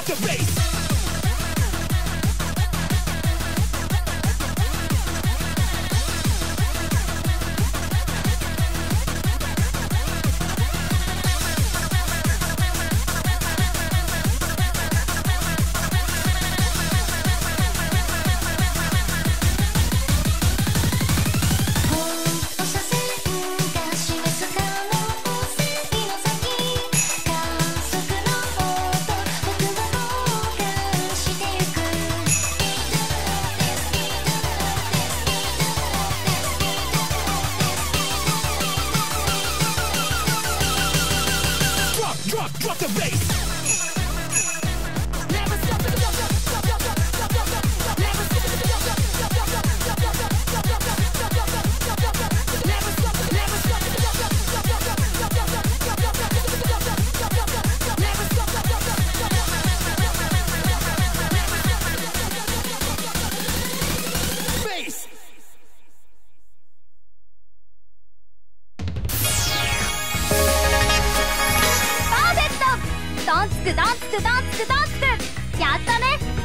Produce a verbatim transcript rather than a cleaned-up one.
the bass. Drop, drop the bass. Never stop the drop, drop, drop, drop, drop, drop, drop, drop. Never stop the drop, drop, drop, drop, drop, drop, drop, drop, drop, drop, drop, drop, drop, drop, drop. Never stop, never stop the drop, drop, drop, drop, drop, drop, drop, drop, drop, drop, drop, drop, drop, drop. Never stop the drop, drop, drop, drop, drop. Bass. ドンツクドンツクドンツクドンツクやったね。